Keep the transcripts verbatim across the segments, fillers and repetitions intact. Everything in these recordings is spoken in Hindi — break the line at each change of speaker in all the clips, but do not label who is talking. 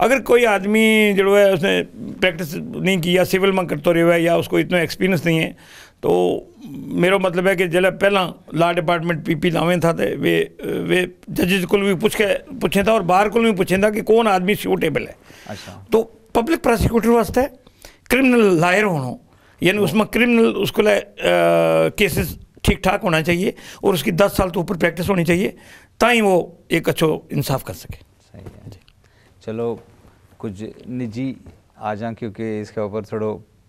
अगर कोई आदमी जो है उसने प्रैक्टिस नहीं की या सिविल में करते रहा है या उसको इतना एक्सपीरियंस नहीं है, तो मेरा मतलब है कि जल्द पहला लॉ डिपार्टमेंट पी पी लावें था तो वे वे जजिज को भी पूछ के पूछे था और बाहर को भी पूछे था कि कौन आदमी सूटेबल है।
अच्छा।
तो पब्लिक प्रोसिक्यूटर वास्ते क्रिमिनल लायर होना, यानी उसमें क्रिमिनल उसको केसेस ठीक ठाक होना चाहिए और उसकी दस साल तो ऊपर प्रैक्टिस होनी चाहिए, ताई वो एक अच्छो इंसाफ कर सके।
सही है जी। चलो कुछ निजी आ जाए क्योंकि इसके ऊपर थोड़ो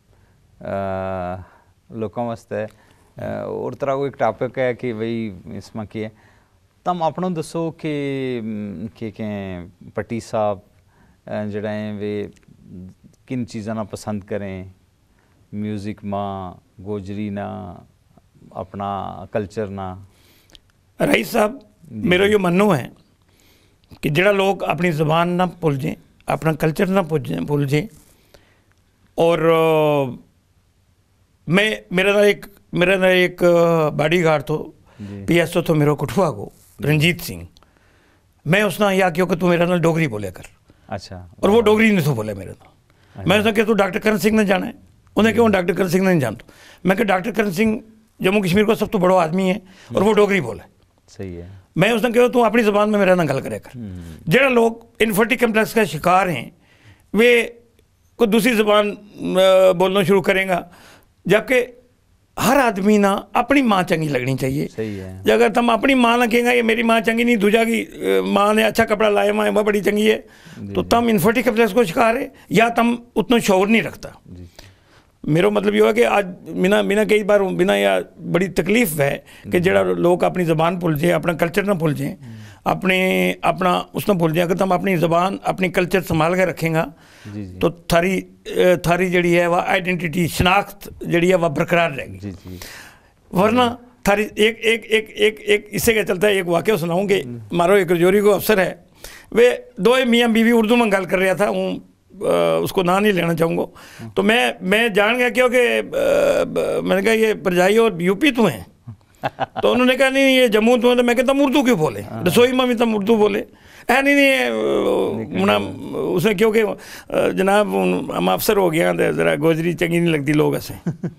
लोगों वास्ते और तरह को एक टॉपिक है कि भाई इसमें की है तम अपनों दसो कि के के पट्टी साहब जड़ा है वे किन चीज़ां ना पसंद करें, म्यूज़िक में, गोजरी ना, अपना कल्चर ना।
रईस साहब मेरा यो मानना है कि जड़ा लोग अपनी ज़बान ना भूल जाएं, अपना कल्चर ना भूल भूल जाएं। और मैं मेरा ना एक मेरा ना एक बॉडी गार्ड तो पी एस ओ तो मेरा कुठुआ को रंजीत सिंह, मैं उसने या क्यों कि तू मेरा ना डोगरी बोले कर।
अच्छा।
और वो डोगरी नहीं तो बोले मेरे ना। मैं उसने कहा तू डॉक्टर करण सिंह ने जाना है, उन्हें क्यों डॉक्टर करण सिंह ने जानता। मैं कहा डॉक्टर करण सिंह जम्मू कश्मीर का सब तो बड़ा आदमी है और वो डोगरी बोले।
सही है।
मैं उसने कहा तू अपनी ज़बान में मेरा ना गल करे कर। जरा लोग इन्फर्टी कम्प्लेक्स का शिकार हैं वे को दूसरी ज़बान बोलना शुरू करेंगे, जबकि हर आदमी ना अपनी माँ चंगी लगनी चाहिए।
सही है।
अगर तुम अपनी माँ ना कहेंगे ये मेरी माँ चंगी नहीं, दूजा की माँ ने अच्छा कपड़ा लाया माँ वह बड़ी चंगी है, तो तुम इन्फर्टी कम्प्लेक्स को शिकार है या तुम उतना शौर नहीं रखता। मेरा मतलब ये है कि आज बिना बिना कई बार बिना या बड़ी तकलीफ है कि जरा लोग अपनी ज़बान भूल जाए, अपना कल्चर ना भूल जाए, अपने अपना उसना भूल जाए। अगर तुम अपनी ज़बान अपनी कल्चर संभाल के रखेंगे तो थारी थारी जड़ी है वह आइडेंटिटी शनाख्त जड़ी है वह बरकरार रहेगी। वरना थारी एक एक एक एक एक इससे क्या चलता है, एक वाक़या सुनाऊँ कि मारो एक रजौरी को अफसर है, वे दो मियाँ बीवी उर्दू में गल कर रहा था, हूँ उसको ना नहीं लेना चाहूँगा, तो मैं मैं जान गया क्योंकि मैंने कहा ये परजाई और यूपी तो हैं, तो उन्होंने कहा नहीं ये जम्मू तो है, तो मैं कहता उर्दू क्यों बोले, रसोई में भी तुम उर्दू बोले है। नहीं नहीं मुना उसने क्योंकि जनाब हम अफसर हो गया ज़रा गोजरी चंगी नहीं लगती लोग ऐसे।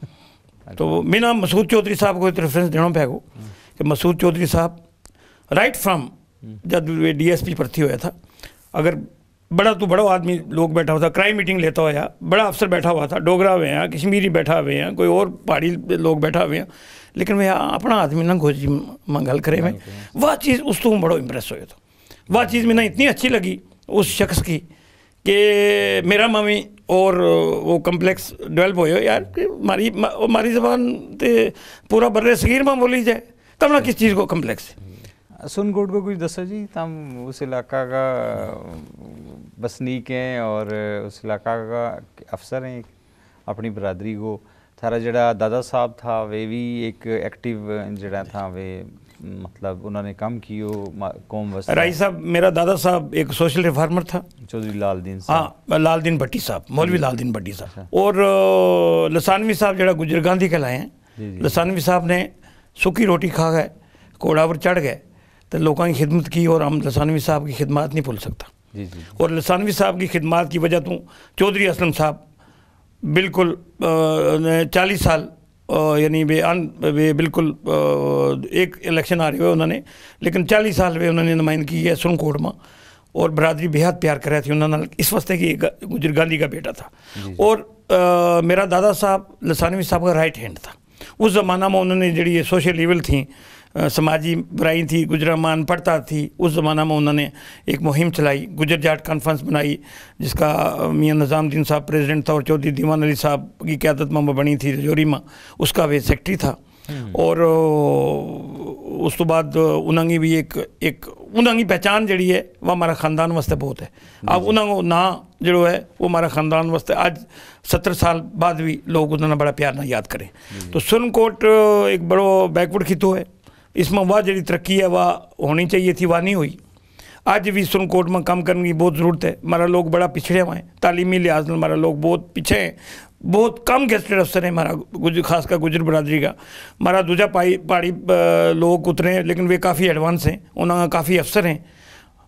तो मेरा मसूद चौधरी साहब को एक रेफरेंस देना पैगो कि मसूद चौधरी साहब राइट फ्राम जब वे डी एस पी भर्ती होया था, अगर बड़ा तो बड़ा आदमी लोग बैठा हुआ था, क्राइम मीटिंग लेता हुआ, बड़ा अफसर बैठा हुआ था, डोगरा हुए हैं, कश्मीरी बैठा हुए हैं, कोई और पहाड़ी लोग बैठा हुए हैं, लेकिन वह अपना आदमी ना गोजरी में गल करे में वह चीज़ उस तो बड़ा इम्प्रेस हो था। वह चीज़ मैंने इतनी अच्छी लगी उस शख्स की कि मेरा मामी और वो कम्प्लेक्स डेवलप हो यार कि मारी मारी ज़बान तो पूरा बर्रे सगीर में बोली जाए तब ना किस चीज़ को कम्प्लेक्स है।
सुनकोट को कुछ दसो जी, तम उस इलाका का बसनीक हैं और उस इलाका का अफसर हैं, अपनी बरादरी को थारा जड़ा दादा साहब था वे भी एक एक्टिव जड़ा था, वे मतलब उन्होंने काम कियो कौम वास्ते।
राई साहब मेरा दादा साहब एक सोशल रिफार्मर था,
चौधरी लाल दीन साहब।
हाँ लाल दीन भट्टी साहब, मौलवी लाल दीन भट्टी साहब। और लसानवी साहब जड़ा गुजर गांधी के लाए हैं, लसानवी साहब ने सूखी रोटी खा गए, घोड़ा पर चढ़ गए तो लोगों की खिदमत की, और हम लसानवी साहब की खिदमत नहीं भूल सकता। जी जी। और लसानवी साहब की खिदमत की वजह तो चौधरी असलम साहब बिल्कुल चालीस साल यानी वे अन वे बिल्कुल एक इलेक्शन आ रहे हुए उन्होंने, लेकिन चालीस साल वे उन्होंने नुमाइंदगी की है सुनकोट में, और बरादरी बेहद प्यार कर रहे थे उन्होंने इस वास्ते कि गुजर गांधी का बेटा था। और आ, मेरा दादा साहब लसानवी साहब का राइट हैंड था। उस ज़माना में उन्होंने जड़ी सोशल ईवल थी, समाजी बुराई थी, गुजरात अनपढ़ता थी, उस ज़माना में उन्होंने एक मुहिम चलाई, गुजर जाट कॉन्फ्रेंस बनाई जिसका मियाँ निज़ामुद्दीन साहब प्रेसिडेंट था और चौधरी दीवान अली साहब की क़यादत में बनी थी रजौरी में, उसका वे सेक्रेटरी था। और उस तो बाद उन्होंने भी एक एक उन्होंने पहचान जड़ी है वह हमारा ख़ानदान वास्ते बहुत है। अब उन्होंने ना जो है वो हमारा ख़ानदान वास्ते आज सत्तर साल बाद भी लोग उन्होंने बड़ा प्यार ना याद करें। तो सुनकोट एक बड़ो बैकवर्ड खितो है, इसमें वह जी तरक्की है वह होनी चाहिए थी, वह नहीं हुई। आज भी सुनकोट में काम करने की बहुत ज़रूरत है। हमारा लोग बड़ा पिछड़े हुए हैं, तालीमी लिहाज में हमारा लोग बहुत पीछे हैं, बहुत कम गेस्टेड अफसर हैं हमारा गुजर खास का गुजर बरादरी का। हमारा दूजा पाई पहाड़ी लोग उतरे हैं लेकिन वे काफ़ी एडवांस हैं, उन्होंने काफ़ी अफसर हैं।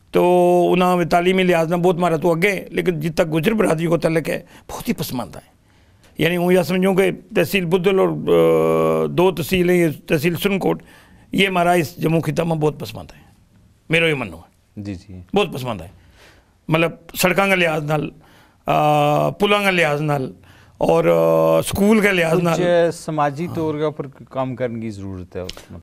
तो उन्होंने तालीमी लिहाज ना बहुत मारा तो अगे, लेकिन जित तक गुजर बरादरी को तलक है बहुत ही पसमानदा है। यानी हूँ या समझूँ कि तहसील बुद्धल और दो तहसीलें, ये तहसील सुरनकोट, ये हमारा इस जम्मू खिता में बहुत पसमानदा है, मेरा ये मानना है।
जी जी
बहुत पसमानदा है, मतलब सड़कों के लिहाज नाल, पुलों के लिहाज नाल और स्कूल के लिहाज नाल
समाजी तौर के ऊपर काम करने की ज़रूरत है।